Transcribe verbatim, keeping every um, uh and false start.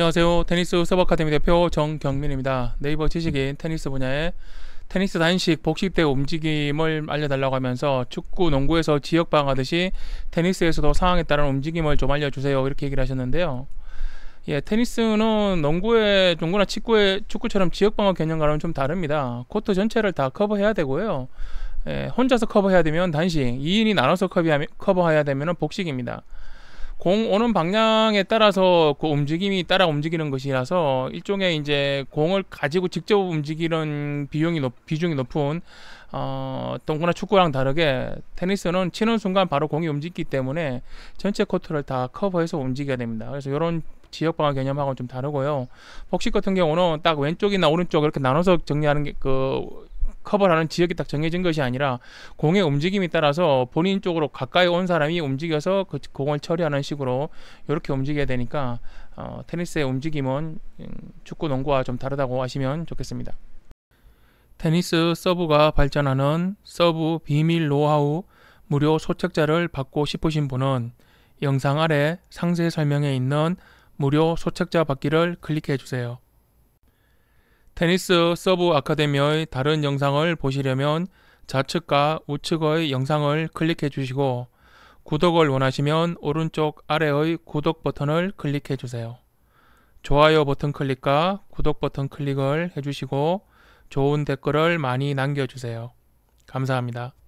안녕하세요. 테니스 서브 아카데미 대표 정경민입니다. 네이버 지식인 테니스 분야의 테니스 단식, 복식대 움직임을 알려달라고 하면서 축구, 농구에서 지역 방어하듯이 테니스에서도 상황에 따른 움직임을 좀 알려주세요. 이렇게 얘기를 하셨는데요. 예, 테니스는 농구에, 농구나 축구에, 축구처럼 지역 방어 개념과는 좀 다릅니다. 코트 전체를 다 커버해야 되고요. 예, 혼자서 커버해야 되면 단식, 이 인이 나눠서 커버해야 되면 복식입니다. 공 오는 방향에 따라서 그 움직임이 따라 움직이는 것이라서 일종의 이제 공을 가지고 직접 움직이는 비용이 높, 비중이 높은 어, 농구나 축구랑 다르게 테니스는 치는 순간 바로 공이 움직이기 때문에 전체 코트를 다 커버해서 움직여야 됩니다. 그래서 이런 지역 방어 개념하고는 좀 다르고요. 복식 같은 경우는 딱 왼쪽이나 오른쪽 이렇게 나눠서 정리하는 게그 커버를 하는 지역이 딱 정해진 것이 아니라 공의 움직임에 따라서 본인 쪽으로 가까이 온 사람이 움직여서 그 공을 처리하는 식으로 이렇게 움직여야 되니까 어, 테니스의 움직임은 축구, 농구와 좀 다르다고 하시면 좋겠습니다. 테니스 서브가 발전하는 서브 비밀 노하우 무료 소책자를 받고 싶으신 분은 영상 아래 상세 설명에 있는 무료 소책자 받기를 클릭해 주세요. 테니스 서브 아카데미의 다른 영상을 보시려면 좌측과 우측의 영상을 클릭해 주시고 구독을 원하시면 오른쪽 아래의 구독 버튼을 클릭해 주세요. 좋아요 버튼 클릭과 구독 버튼 클릭을 해주시고 좋은 댓글을 많이 남겨주세요. 감사합니다.